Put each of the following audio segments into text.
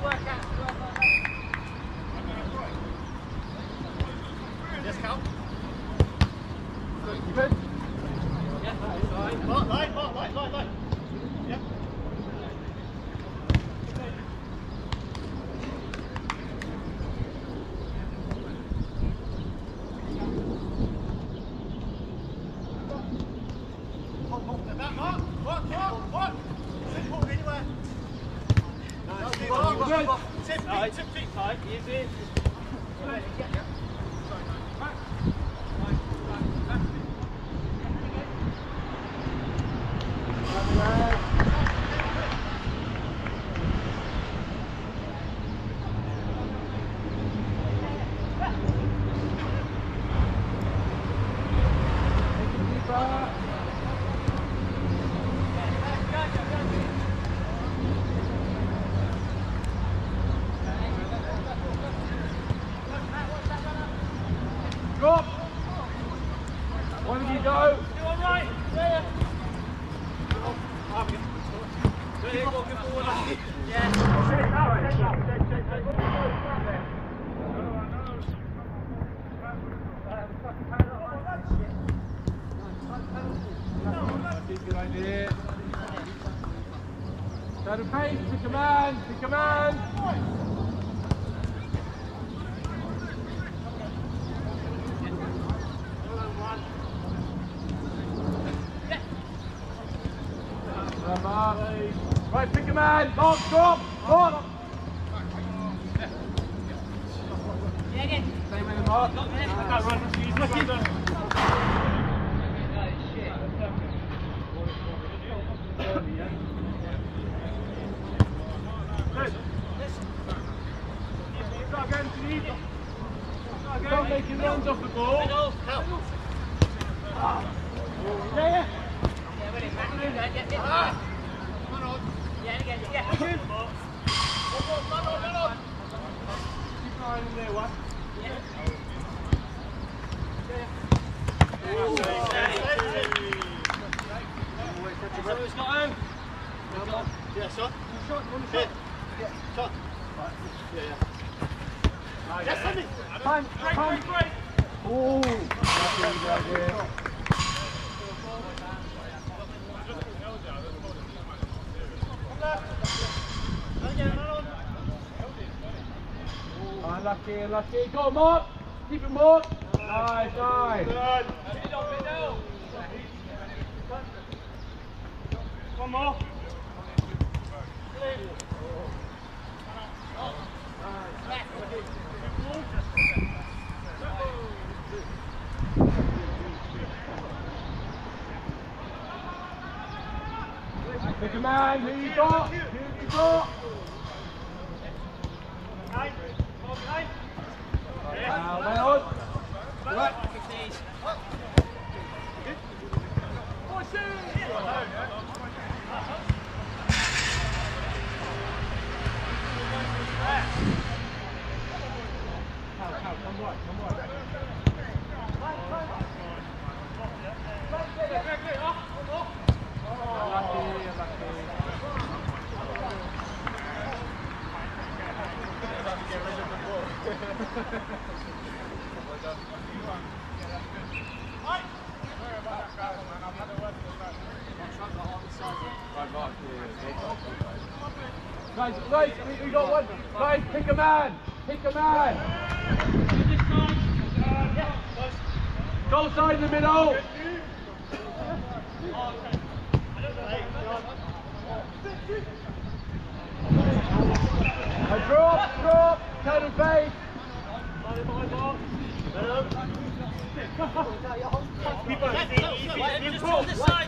Yes, Cal. Good. Yeah, light. Yeah. What? Simple anywhere. Tip feet. Tight. Easy. Drop. One of you go. You all right? Yeah. Keep walking forward. Yeah. Good idea. Go to pace, to command. Right, pick a man. Mark, drop. Yeah, again. Stay with him, Mark. Stop making runs off the ball. Yeah, ready, Matt. Yeah, again. Keep flying in there, one. Yeah. So it's got home. Yeah, shot. Shot. Hit. Shot. Yeah. Yes, Andy. Time. Oh, that's a good idea. Unlucky. Go on, Mark. Keep it, Mark. Nice. One more. Pick a man. Who you got? Well on. Right. Come right. Guys, we got one. Guys, pick a man. Goal side in the middle. Drop. Turn and face. Just on this side.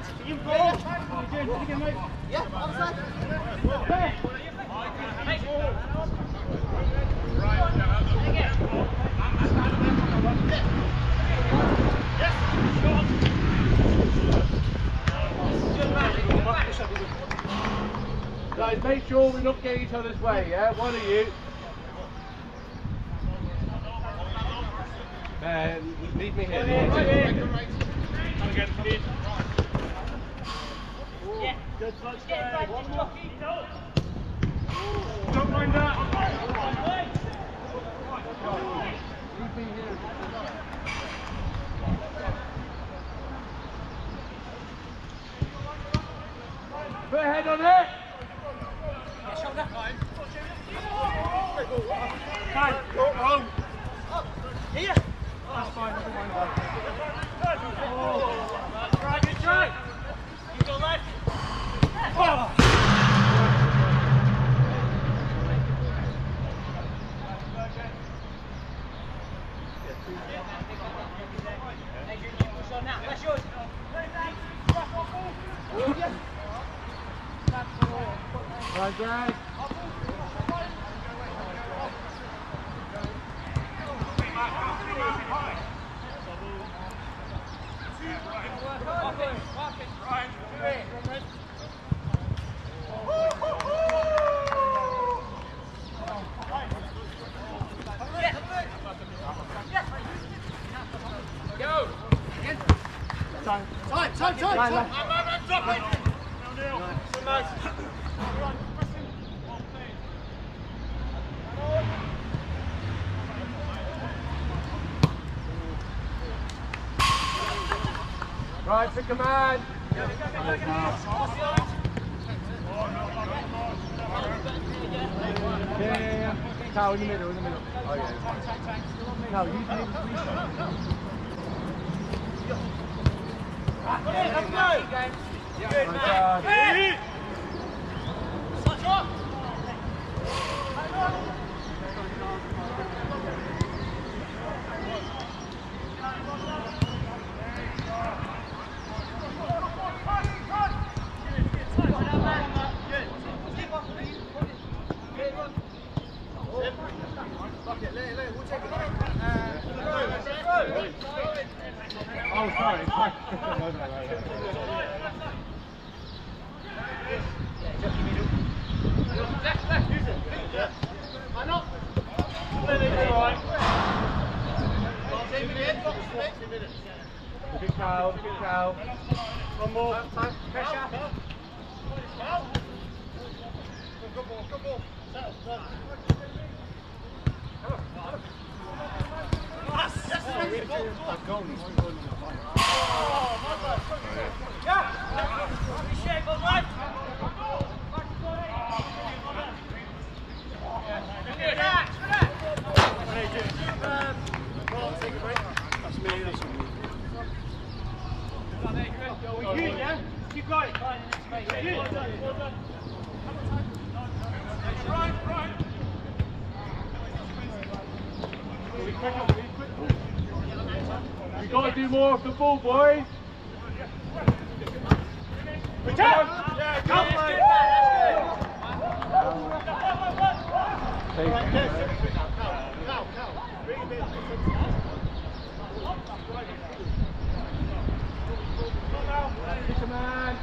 Yeah, outside. Guys, make sure we not get each other's way, yeah? One of you. Leave me here. Yeah. Good touch. One more. Don't mind that. Put a head on it! Fine, go home. Here. That's fine, never mind. Right, good try. You go left. Oh. Adrian, you push on now. That's yours. Right, guys. Right, pick a man. Yeah. Cow in the middle, Oh yeah. Cow, you can even free Good man. Oh, sorry. Good cow, good cow. One more. Pressure. Good ball. Keep going. We've got to do more of the ball, boys. Yeah, come on. Pick a man.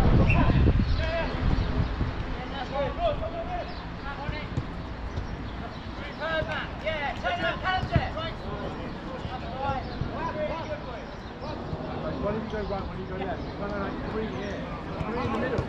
Why don't you go right when you go left? No, like 3 here. 3 in the middle.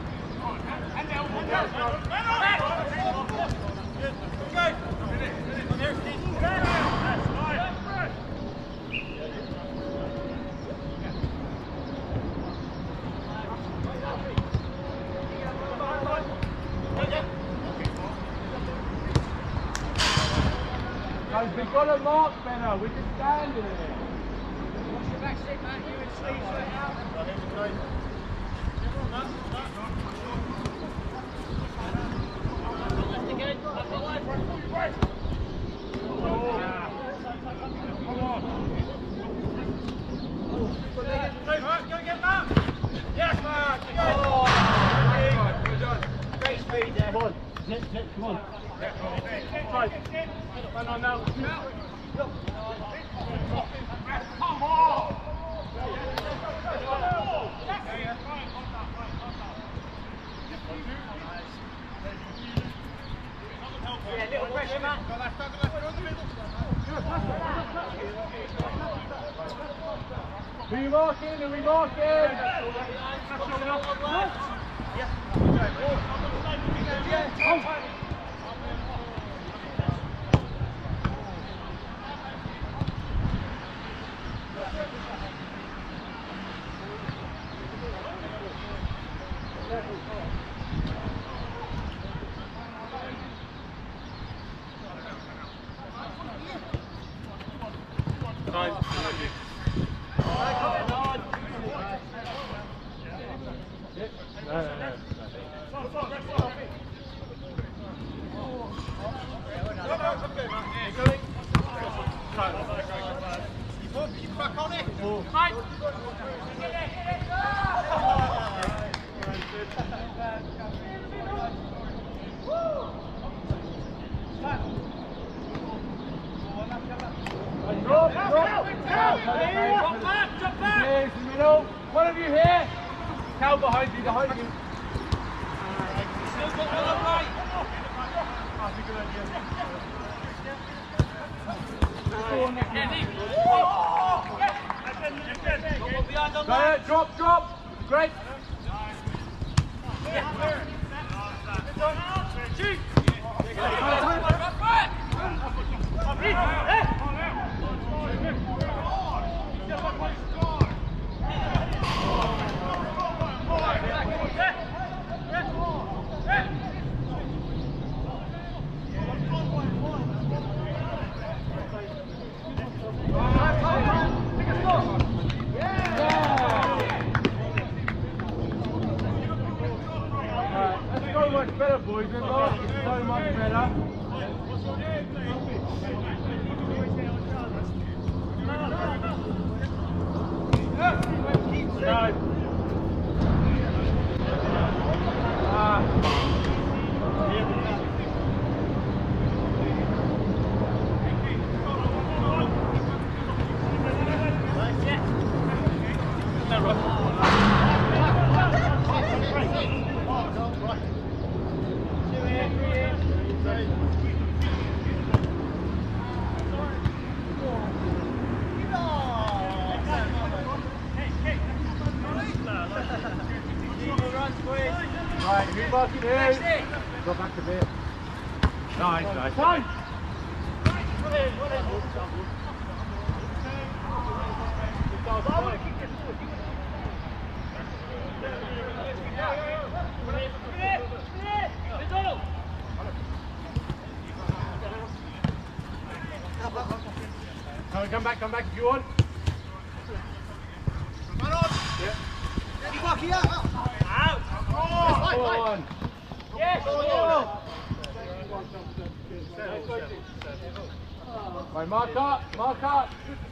Guys, we've got to mark better. We're just standing there. Watch your back stick, man. You and sleeves right now. Left again. Left the line. Go get Mark. Yes, Mark. Great speed there. Come on. Zip, come on. Right. Man on now. Come on! Yeah, little pressure, Matt. Who are you marking? Are we marking? Yeah. much better, boys. Than last year. So much better. Right, who marking who? Go back a bit. Nice, nice. Time! Come back if you want. Come on! Yeah. Out! Come on! Yes! Right, mark up! Mark up!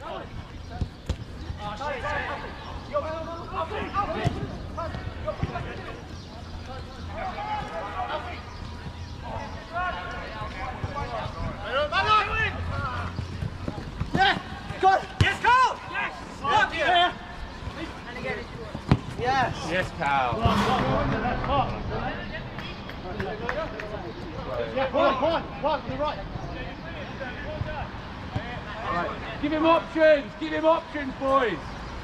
Yeah! Go! Yes, go! Yes! Yeah! Yes! Yes, Cal. Yeah, one to the right. Right. Give him options! Give him options, boys!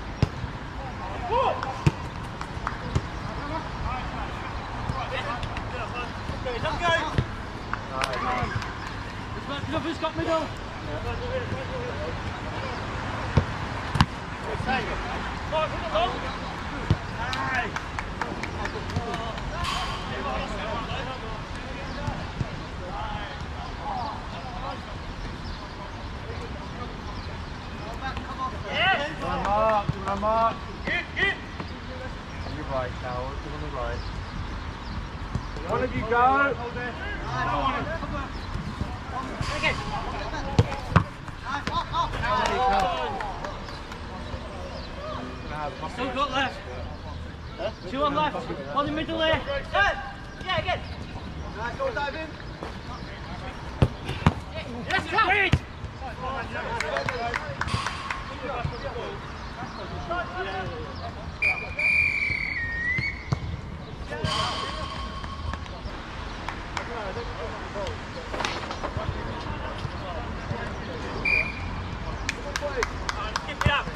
Who's got middle? Mark. You're right, Cal. On the right. One of you go. Still got left. Two on left. One in middle there. Yeah, again. Nice, go dive in. Yes, come. Wait. Skip it up.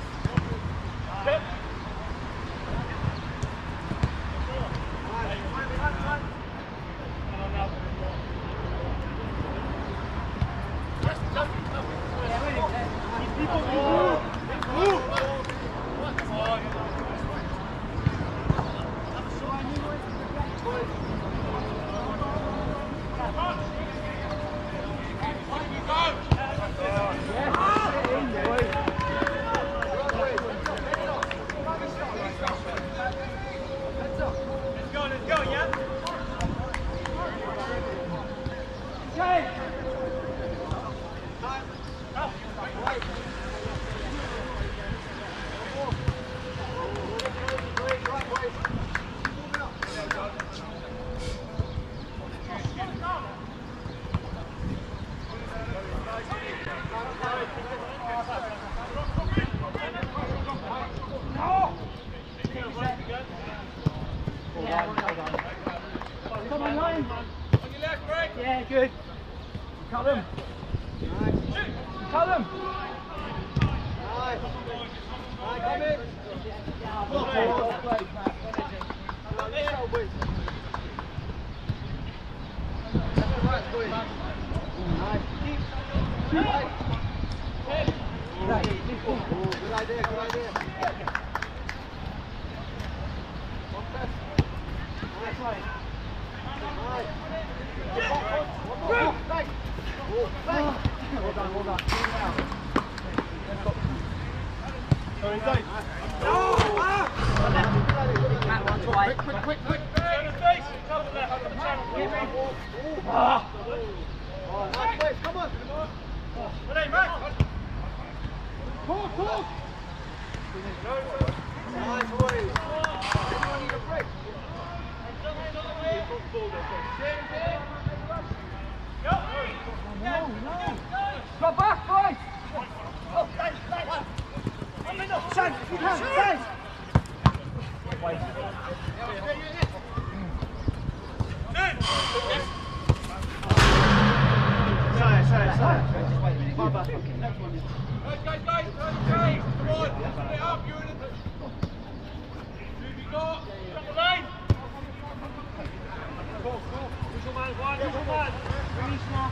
Come on, line. On your left, break. Yeah, good. Cut them. Nice. Cut them. Nice. Right, come in. Good idea, good idea. Nice right. Nice. Back. Back. Well done, well done. Sorry, Dave. Quick. Turn the face. Cover left. Nice place, come on. Ready, Max. Talk. Nice boys. Go back, boys! Shine! Shine! Sorry. Far back. Guys, come on! Split up, you and the... Who you got? Drop the line! Visual man, visual man! Release now.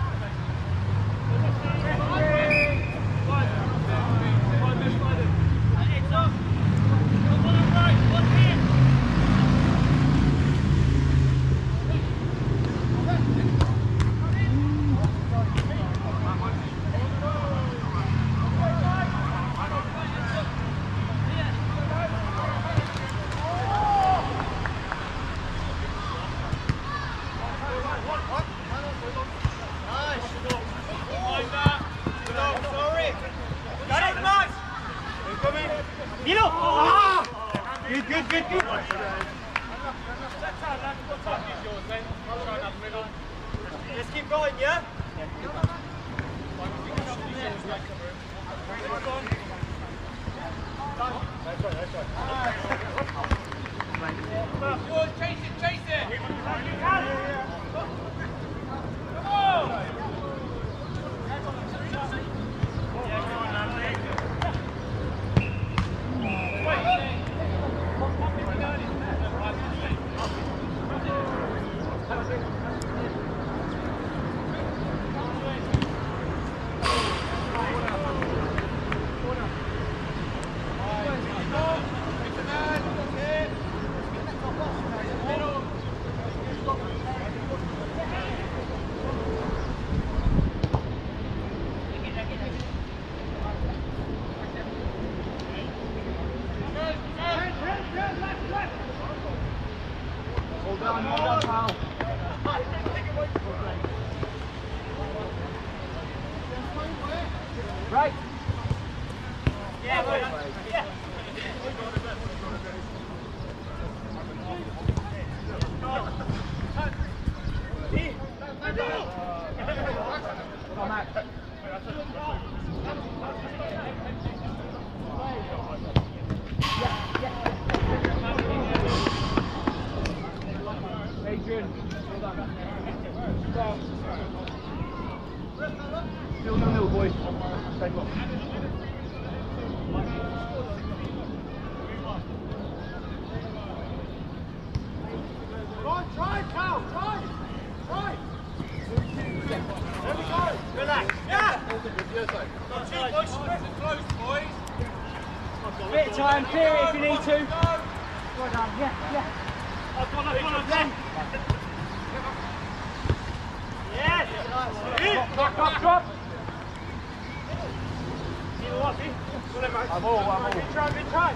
It's up! Come on, right, one here! Good. Let's keep going, yeah? Chase it! Come on! Right. Yeah. Come on. Adrian, well done. Still 0-0, boys. Stay close. Try, Cal, try. There we go. Relax. Yeah. Bit of time, clear it if you need to. Well done. Yeah. I've got then. Yes. Drop. I'm all. Good try.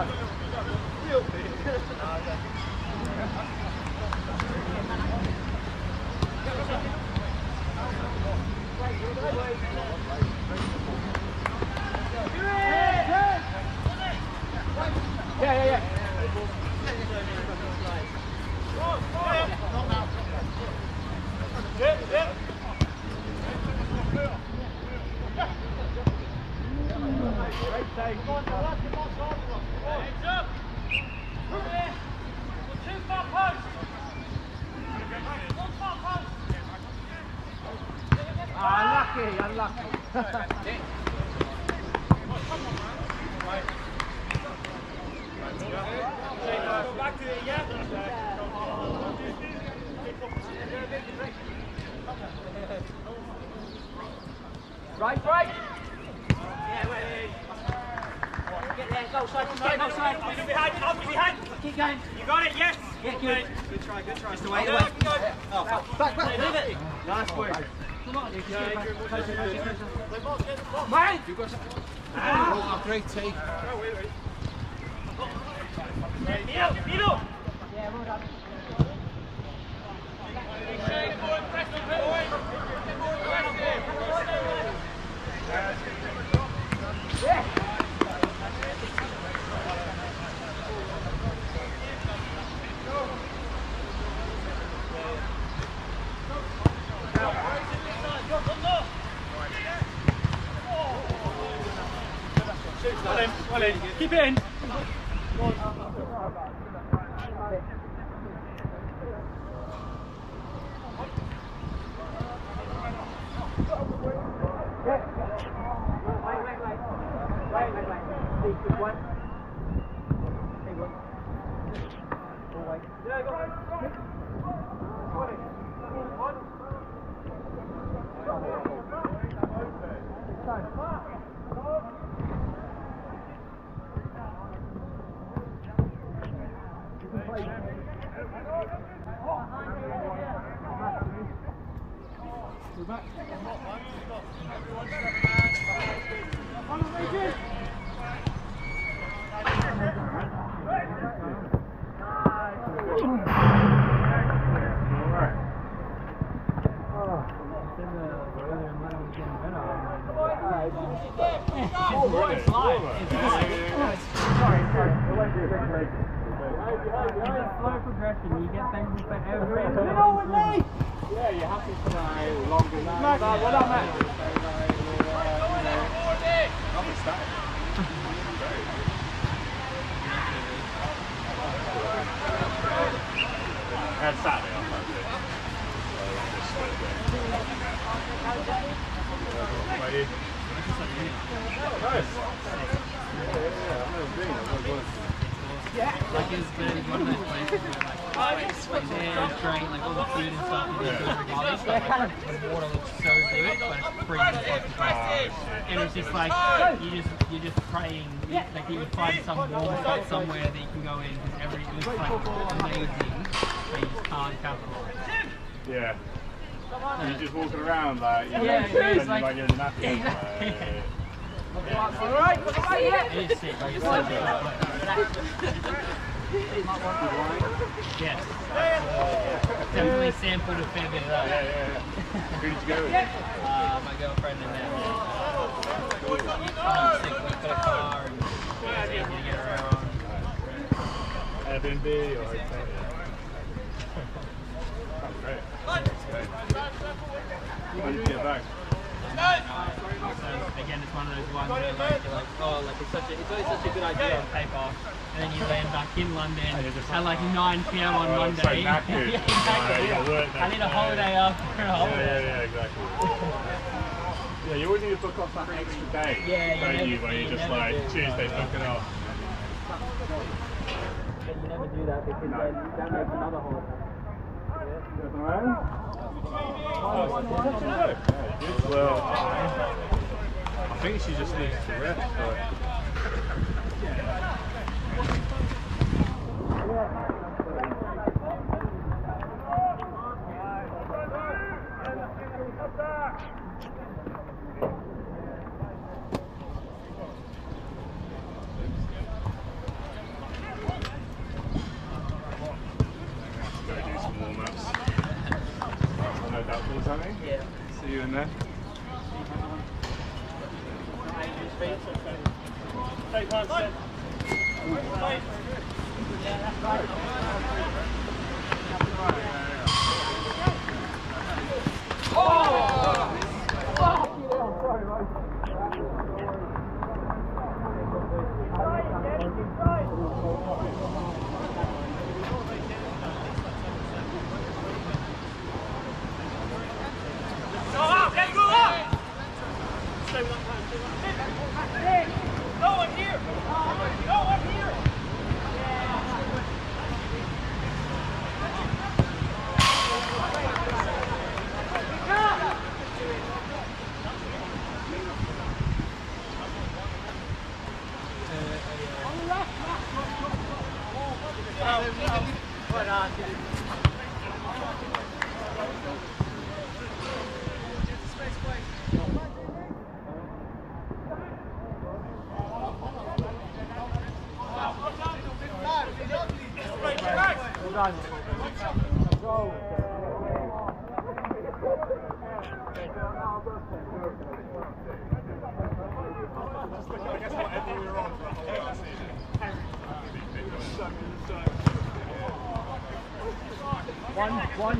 Yeah. Great save. Go on, Heads up. Two far posts. One far post. Unlucky. Go back to it, yeah? Right. Yeah, wait. Get there, go side. Behind. Keep going. You got it, yes. Yeah, good. Good try. Just the way. Back. Leave it. Nice boy. Come on. Man! You've got something. Oh, great take. Milo. Yeah, well done. Well in. Keep it in. Slow progression, you get things for every Yeah, you have to try longer than that. Well done, Matt. Nothing static. Had Saturday off, Like it's been one of those places where like they're trying like all the food and stuff and just regardless, but like the water looks so good, but it's freezing fucking cold. And it's just like you're just praying like you would find some warm spot somewhere that you can go in because it looks like amazing, but you just can't capitalize. Yeah. You're just walking around like you're Yeah, it's like you're in the napkin. Alright, it is sick, like it's so good. Yes. Definitely sampled a fair bit of that. Yeah. Who did you go with? My girlfriend and them. Sick, we've got a car and it's easy to get around. Airbnb or hotel? That's great. When did you get back? So again, it's one of those ones where like, you're like, oh, like it's always such a good idea on paper, and then you land back in London at like 9 PM on Monday. So knackered. Yeah, exactly. I need a holiday after a holiday. Yeah, exactly. Yeah, you always need to book off that extra day. Don't you? When you just like Tuesday book it off. But you never do that because then that makes another holiday. Well, I think she just needs to rest, but... Go do some warm-ups. No doubtfuls, honey? Yeah. See you in there. Take one, set. One.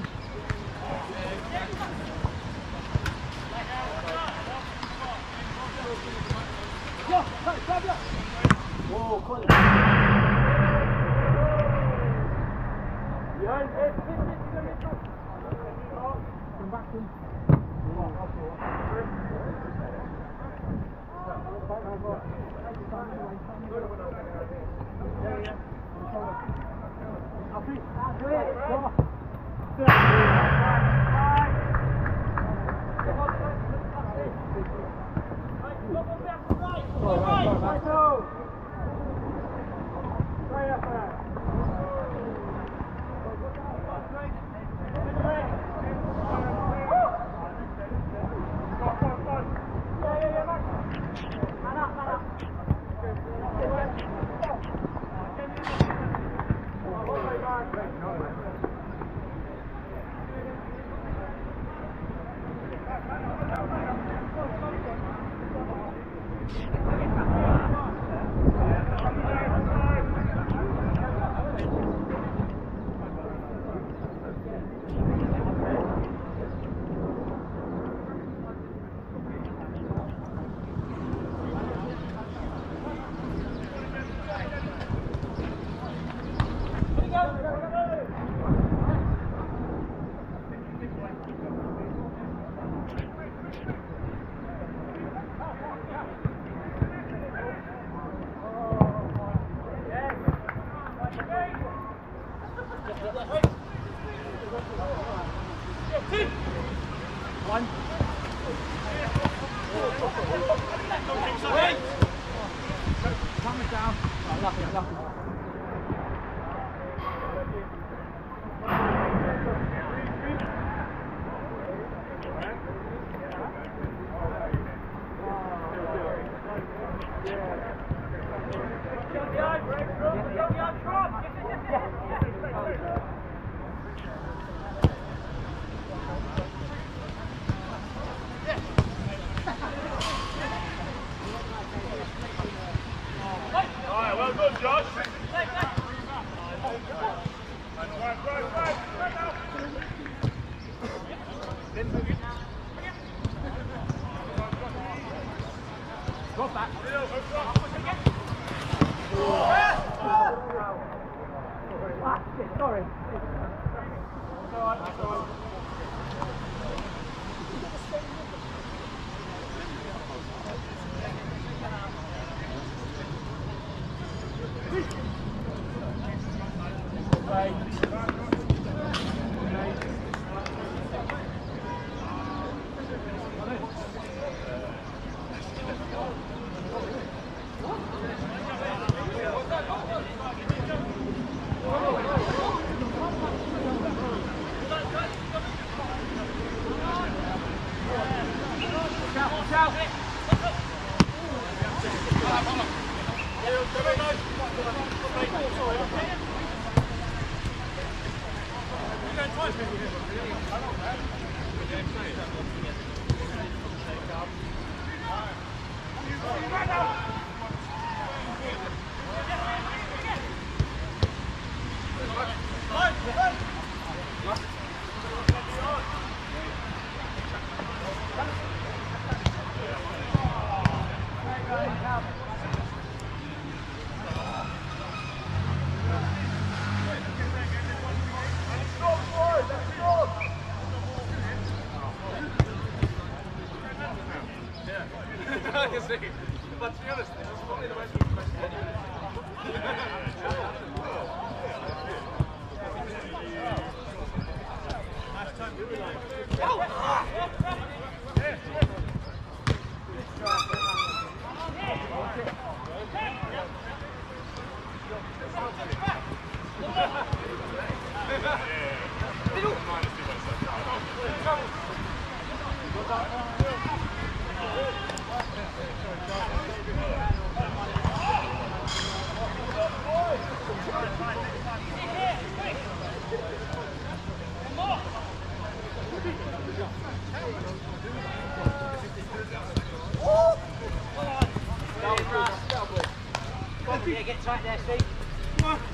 Yeah, get tight there, Steve. Come on.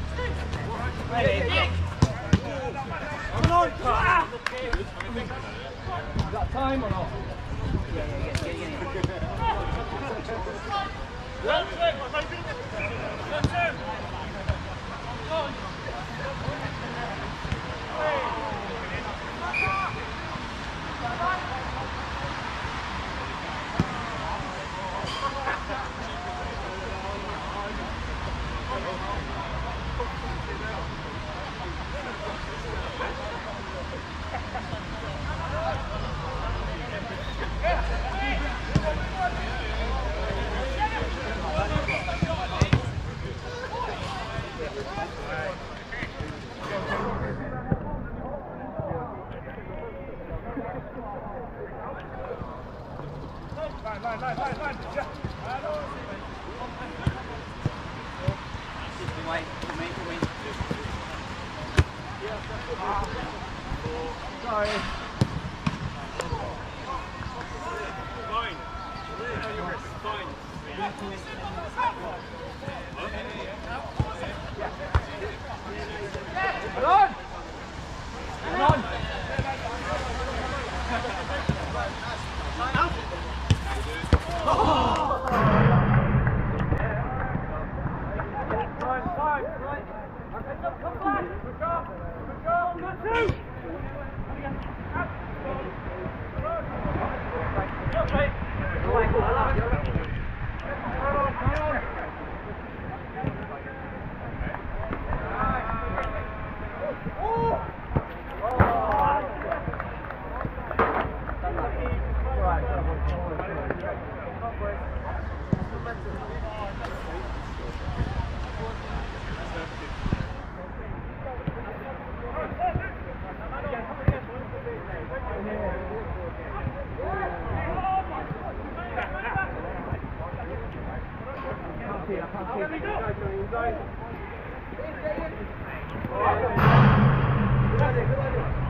Ready. Come on. You got time or not? Yeah. Good idea.